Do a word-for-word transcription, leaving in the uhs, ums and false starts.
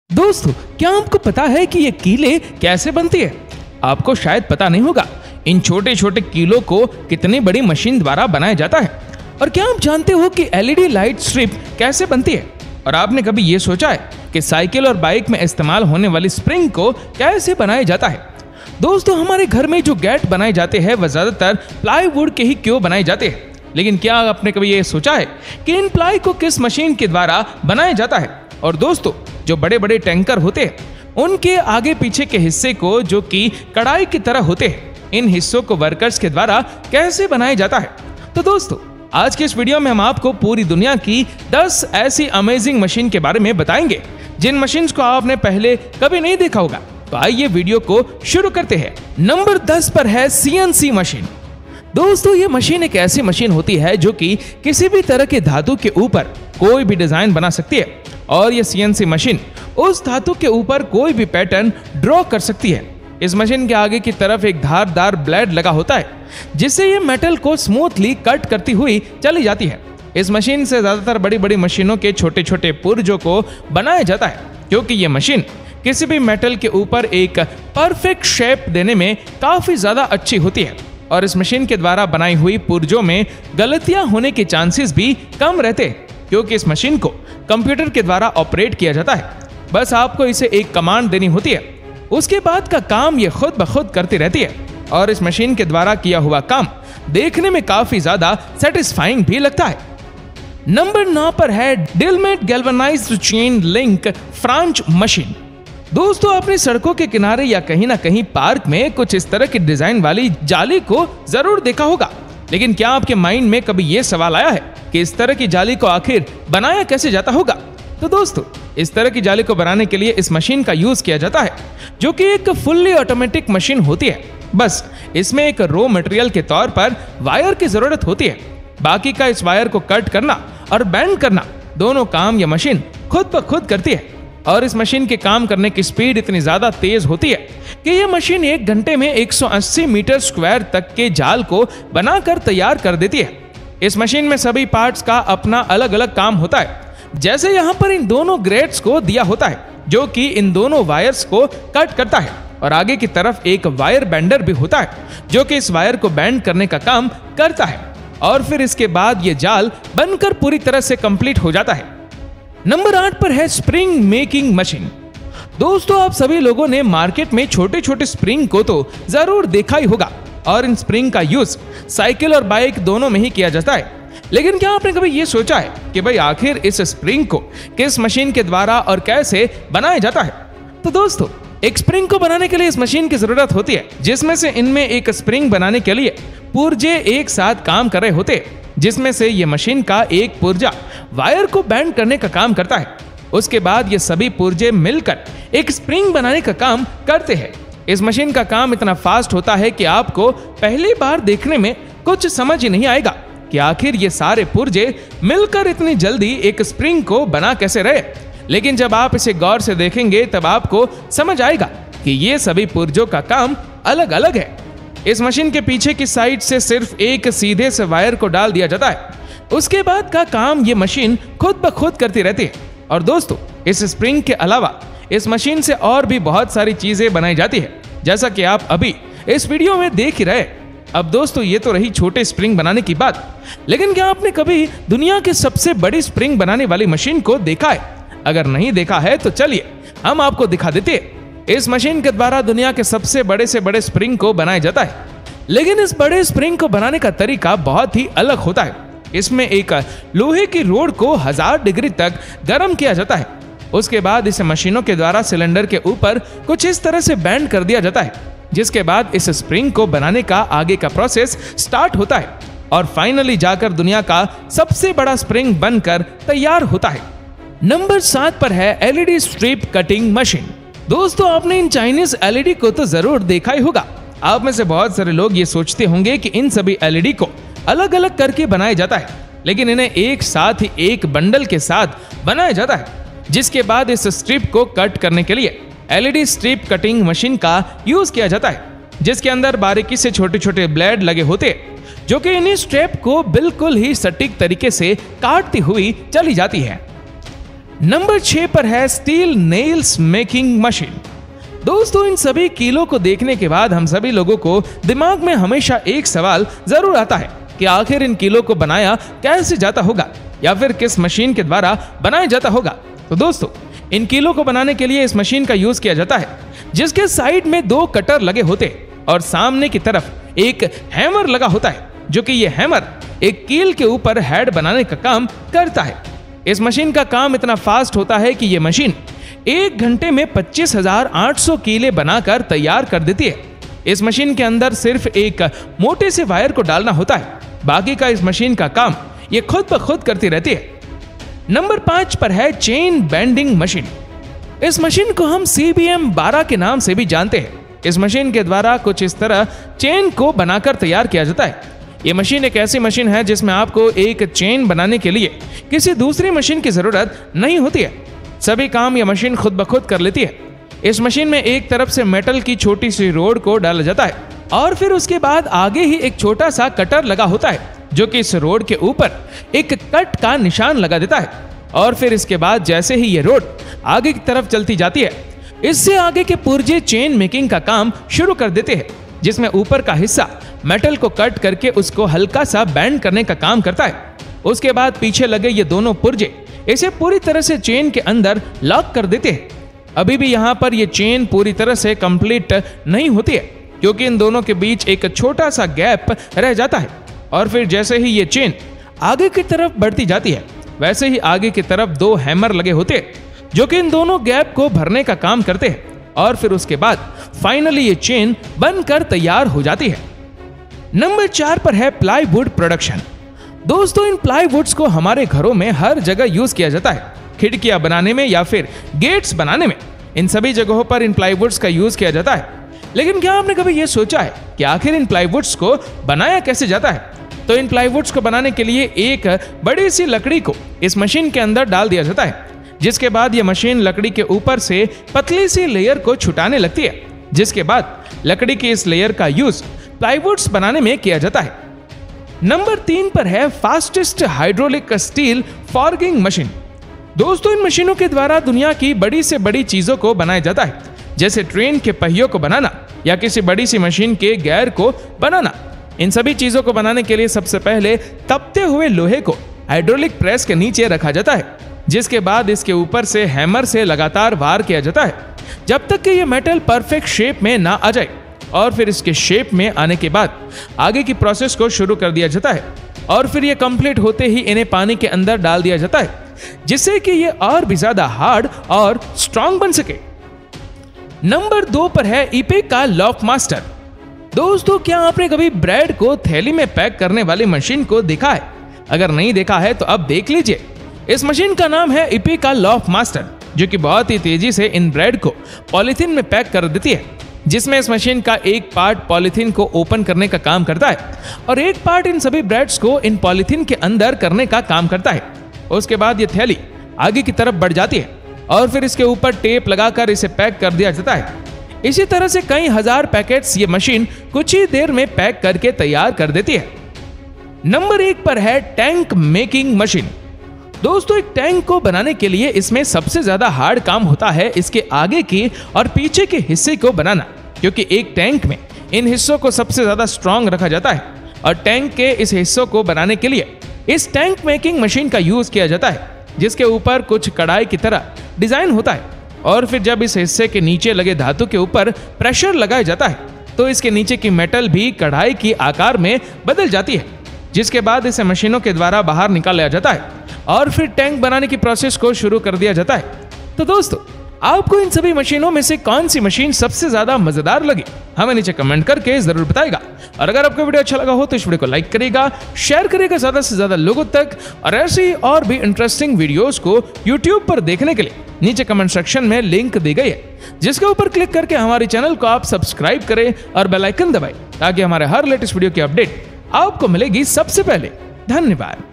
दोस्तों, क्या आपको पता है कि ये कीलें कैसे बनती है? आपको शायद पता नहीं होगा इन छोटे छोटे कीलों को कितनी बड़ी मशीन द्वारा बनाया जाता है। और क्या आप जानते हो कि एलईडी लाइट स्ट्रिप कैसे बनती है? और आपने कभी ये सोचा है कि साइकिल और बाइक में इस्तेमाल होने वाली स्प्रिंग को कैसे बनाया जाता है? दोस्तों, हमारे घर में जो गेट बनाए जाते हैं वह ज्यादातर प्लाईवुड के ही क्यों बनाए जाते हैं, लेकिन क्या आपने कभी ये सोचा है कि इन प्लाई को किस मशीन के द्वारा बनाया जाता है? और दोस्तों, जो बड़े बड़े टैंकर होते हैं उनके आगे पीछे के हिस्से को, जो कि कढ़ाई की तरह होते हैं, इन हिस्सों को वर्कर्स के द्वारा कैसे बनाया जाता है? तो दोस्तों, आज के इस वीडियो में हम आपको पूरी दुनिया की दस ऐसी अमेजिंग मशीन के बारे में बताएंगे जिन मशीन्स को आपने पहले कभी नहीं देखा होगा। तो आइए वीडियो को शुरू करते हैं। नंबर दस पर है सीएनसी मशीन। दोस्तों, ये मशीन एक ऐसी मशीन होती है जो कि किसी भी तरह के धातु के ऊपर कोई भी डिजाइन बना सकती है, और ये सीएनसी मशीन उस धातु के ऊपर कोई भी पैटर्न ड्रॉ कर सकती है। इस मशीन के आगे की तरफ एक धारदार ब्लेड लगा होता है जिससे ये मेटल को स्मूथली कट करती हुई चली जाती है। इस मशीन से ज्यादातर बड़ी बड़ी मशीनों के छोटे छोटे पुर्जों को बनाया जाता है, क्योंकि ये मशीन किसी भी मेटल के ऊपर एक परफेक्ट शेप देने में काफी ज्यादा अच्छी होती है। और इस मशीन के द्वारा बनाई हुई पुर्जों में गलतियां होने के चांसेस भी कम रहते हैं, क्योंकि इस मशीन को कंप्यूटर के द्वारा ऑपरेट किया जाता है। बस आपको इसे एक कमांड देनी होती है, उसके बाद का काम ये खुद ब खुद करती रहती है। और इस मशीन के द्वारा किया हुआ काम देखने में काफी ज्यादा सेटिस्फाइंग भी लगता है। नंबर नौ पर है डिलमेट गैल्वेनाइज्ड चेन लिंक फ्रांच मशीन। दोस्तों, अपनी सड़कों के किनारे या कहीं ना कहीं पार्क में कुछ इस तरह की डिजाइन वाली जाली को जरूर देखा होगा, लेकिन क्या आपके माइंड में कभी यह सवाल आया है कि इस तरह की जाली को आखिर बनाया कैसे जाता होगा? तो दोस्तों, इस तरह की जाली को बनाने के लिए इस मशीन का यूज किया जाता है, जो कि एक फुल्ली ऑटोमेटिक मशीन होती है। बस इसमें एक रॉ मटेरियल के तौर पर वायर की जरूरत होती है। बाकी का इस वायर को कट करना और बेंड करना दोनों काम यह मशीन खुद ब खुद करती है। और इस मशीन के काम करने की स्पीड इतनी ज्यादा तेज होती है कि यह मशीन एक घंटे में एक सौ अस्सी मीटर स्क्वायर तक के जाल को बनाकर तैयार कर देती है। इस मशीन में सभी पार्ट्स का अपना अलग अलग काम होता है। जैसे यहाँ पर इन दोनों ग्रेड्स को दिया होता है, जो कि इन दोनों वायर्स को कट करता है, और आगे की तरफ एक वायर बेंडर भी होता है जो कि इस वायर को बेंड करने का काम करता है। और फिर इसके बाद ये जाल बनकर पूरी तरह से कंप्लीट हो जाता है। नंबर आठ पर है स्प्रिंग मेकिंग मशीन। दोस्तों, आप सभी लोगों ने मार्केट में छोटे छोटे स्प्रिंग को तो जरूर देखा ही होगा, और इन स्प्रिंग का यूज साइकिल और बाइक दोनों में ही किया जाता है। लेकिन क्या आपने कभी ये सोचा है कि भाई आखिर इस स्प्रिंग को किस मशीन के द्वारा और कैसे बनाया जाता है? तो दोस्तों, एक स्प्रिंग को बनाने के लिए इस मशीन की जरूरत होती है, जिसमें से इनमें एक स्प्रिंग बनाने के लिए पुर्जे एक साथ काम कर रहे होते हैं, जिसमें से ये मशीन का एक पुर्जा वायर को बेंड करने का काम करता है। उसके बाद ये सभी पुर्जे मिलकर एक स्प्रिंग बनाने का काम करते हैं। इस मशीन का काम इतना फास्ट होता है कि आपको पहली बार देखने में कुछ समझ ही नहीं आएगा कि आखिर ये सारे पुर्जे मिलकर इतनी जल्दी एक स्प्रिंग को बना कैसे रहे। लेकिन जब आप इसे गौर से देखेंगे तब आपको समझ आएगा कि ये सभी पुर्जों का काम अलग अलग है। इस मशीन के पीछे की साइड से सिर्फ एक सीधे से वायर को डाल दिया जाता है। उसके बाद का काम ये मशीन खुद ब खुद करती रहती है। और दोस्तों, इस स्प्रिंग के अलावा इस मशीन से और भी बहुत सारी चीजें बनाई जाती है, जैसा कि आप अभी इस वीडियो में देख ही रहे। अब दोस्तों, ये तो रही छोटे स्प्रिंग बनाने की बात, लेकिन क्या आपने कभी दुनिया की सबसे बड़ी स्प्रिंग बनाने वाली मशीन को देखा है? अगर नहीं देखा है तो चलिए हम आपको दिखा देते हैं। इस मशीन के द्वारा दुनिया के सबसे बड़े से बड़े स्प्रिंग को बनाया जाता है, लेकिन इस बड़े स्प्रिंग को बनाने का तरीका बहुत ही अलग होता है। इसमें एक लोहे की रोड को हजार डिग्री तक गर्म किया जाता है। उसके बाद इसे मशीनों के द्वारा सिलेंडर के ऊपर कुछ इस तरह से बेंड कर दिया जाता है, जिसके बाद इस स्प्रिंग को बनाने का आगे का प्रोसेस स्टार्ट होता है, और फाइनली जाकर दुनिया का सबसे बड़ा स्प्रिंग बनकर तैयार होता है। नंबर सात पर है एलईडी स्ट्रिप कटिंग मशीन। दोस्तों, आपने इन चाइनीज एलईडी को तो जरूर देखा ही होगा। आप में से बहुत सारे लोग ये सोचते होंगे कि इन सभी एलईडी को अलग अलग करके बनाया जाता है, लेकिन इन्हें एक साथ ही एक बंडल के साथ बनाया जाता है, जिसके बाद इस स्ट्रिप को कट करने के लिए एलईडी स्ट्रिप कटिंग मशीन का यूज किया जाता है, जिसके अंदर बारीकी से छोटे छोटे ब्लेड लगे होते हैं, जो कि इन्हीं स्ट्रिप को बिल्कुल ही सटीक तरीके से काटती हुई चली जाती है। नंबर छह पर है स्टील नेल्स मेकिंग मशीन। दोस्तों, इन सभी कीलों को देखने के बाद हम सभी लोगों को दिमाग में हमेशा एक सवाल जरूर आता है कि आखिर इन कीलों को बनाया कैसे जाता होगा या फिर किस मशीन के द्वारा बनाया जाता होगा। तो दोस्तों, इन कीलों को बनाने के लिए इस मशीन का यूज किया जाता है जिसके साइड में दो कटर लगे होते और सामने की तरफ एक हैमर लगा होता है, जो कि ये हैमर एक कील के ऊपर हेड बनाने का काम करता है। इस मशीन का काम इतना फास्ट होता है कि ये मशीन एक घंटे में पच्चीस हजार आठ सौ कीले बनाकर तैयार कर देती है। इस मशीन के अंदर सिर्फ एक मोटे से वायर को डालना होता है, बाकी का इस मशीन का काम ये खुद ब खुद करती रहती है। नंबर पांच पर है चेन बेंडिंग मशीन। इस मशीन को हम सी बी एम बारह के नाम से भी जानते हैं। इस मशीन के द्वारा कुछ इस तरह चेन को बनाकर तैयार किया जाता है। यह मशीन एक ऐसी मशीन है जिसमें आपको एक चेन बनाने के लिए किसी दूसरी मशीन की जरूरत नहीं होती है। सभी काम यह मशीन खुद ब खुद कर लेती है। इस मशीन में एक तरफ से मेटल की छोटी सी रोड को डाला जाता है और फिर उसके बाद आगे ही एक छोटा सा कटर लगा होता है, जो कि इस रोड के ऊपर एक कट का निशान लगा देता है। और फिर इसके बाद जैसे ही ये रोड आगे की तरफ चलती जाती है, इससे आगे के पुर्जे चेन मेकिंग का काम शुरू कर देते हैं, जिसमें ऊपर का हिस्सा मेटल को कट करके उसको हल्का सा बेंड करने का काम करता है। उसके बाद पीछे लगे ये दोनों पुर्जे इसे पूरी तरह से चेन के अंदर लॉक कर देते हैं। अभी भी यहाँ पर ये चेन पूरी तरह से कंप्लीट नहीं होती है, क्योंकि इन दोनों के बीच एक छोटा सा गैप रह जाता है। और फिर जैसे ही ये चेन आगे की तरफ बढ़ती जाती है, वैसे ही आगे की तरफ दो हैमर लगे होते हैं, जो कि इन दोनों गैप को भरने का काम करते हैं। और फिर उसके बाद फाइनली ये चेन बनकर तैयार हो जाती है। नंबर चार पर है प्लाईवुड प्रोडक्शन। दोस्तों, इन प्लाईवुड्स को हमारे घरों में हर जगह यूज किया जाता है, खिड़कियां बनाने में या फिर गेट्स बनाने में। इन सभी जगहों पर इन प्लाईवुड्स का यूज किया जाता है। लेकिन क्या आपने कभी यह सोचा है कि आखिर इन प्लाईवुड्स को बनाया कैसे जाता है? तो इन प्लाईवुड्स को बनाने के लिए एक बड़ी सी लकड़ी को इस मशीन के अंदर डाल दिया जाता है, जिसके बाद यह मशीन लकड़ी के ऊपर से पतली सी लेयर को छुटाने लगती है, जिसके बाद लकड़ी की इस लेयर का यूज प्लाईवुड्स बनाने में किया जाता है। नंबर तीन पर है fastest hydraulic steel forging machine. दोस्तों, इन मशीनों के द्वारा दुनिया की बड़ी से बड़ी चीजों को बनाया जाता है, जैसे ट्रेन के पहियों को बनाना या किसी बड़ी सी मशीन के गियर को बनाना। इन सभी चीजों को बनाने के लिए सबसे पहले तपते हुए लोहे को हाइड्रोलिक प्रेस के नीचे रखा जाता है, जिसके बाद इसके ऊपर से हैमर से लगातार वार किया जाता है जब तक कि यह मेटल परफेक्ट शेप में ना आ जाए। और फिर इसके शेप में आने के बाद आगे की प्रोसेस को शुरू कर दिया जाता है और फिर यह कंप्लीट होते ही इन्हें पानी के अंदर डाल दिया जाता है, जिससे कि ये और भी ज्यादा हार्ड और स्ट्रांग बन सके। नंबर दो पर है ईपे का लॉक मास्टर। दोस्तों, क्या आपने कभी ब्रेड को थैली में पैक करने वाली मशीन को देखा है? अगर नहीं देखा है तो अब देख लीजिए। इस मशीन का नाम है ईपे का लॉक मास्टर, जो कि बहुत ही तेजी से इन ब्रेड को पॉलीथीन में पैक कर देती है, जिसमें इस मशीन का एक पार्ट पॉलीथीन को ओपन करने का काम करता है और एक पार्ट इन सभी ब्रेड्स को इन पॉलीथीन के अंदर करने का काम करता है। उसके बाद ये थैली आगे की तरफ बढ़ जाती है और फिर इसके ऊपर टेप लगाकर इसे पैक कर दिया जाता है। इसी तरह से कई हजार पैकेट्स ये मशीन कुछ ही देर में पैक करके तैयार कर देती है। नंबर एक पर है टैंक मेकिंग मशीन। दोस्तों, एक टैंक को बनाने के लिए इसमें सबसे ज्यादा हार्ड काम होता है इसके आगे की और पीछे के हिस्से को बनाना, क्योंकि एक टैंक में इन हिस्सों को सबसे ज्यादा स्ट्रांग रखा जाता है और टैंक के इस हिस्सों को बनाने के लिए इस टैंक मेकिंग मशीन का यूज किया जाता है, जिसके ऊपर कुछ कढ़ाई की तरह डिजाइन होता है। और फिर जब इस हिस्से के नीचे लगे धातु के ऊपर प्रेशर लगाया जाता है तो इसके नीचे की मेटल भी कढ़ाई की आकार में बदल जाती है, जिसके बाद इसे मशीनों के द्वारा बाहर निकाला जाता है और फिर टैंक बनाने की प्रोसेस को शुरू कर दिया जाता है। तो दोस्तों, आपको इन सभी मशीनों में से कौन सी मशीन सबसे ज्यादा मजेदार लगी, हमें नीचे कमेंट करके जरूर बताएगा। और अगर आपको वीडियो अच्छा लगा हो तो इस वीडियो को लाइक करेगा, शेयर करेगा ज्यादा से ज्यादा लोगों तक। और ऐसी और भी इंटरेस्टिंग वीडियोस को यूट्यूब पर देखने के लिए नीचे कमेंट सेक्शन में लिंक दी गई है, जिसके ऊपर क्लिक करके हमारे चैनल को आप सब्सक्राइब करें और बेल आइकन दबाएं, ताकि हमारे हर लेटेस्ट वीडियो की अपडेट आपको मिलेगी सबसे पहले। धन्यवाद।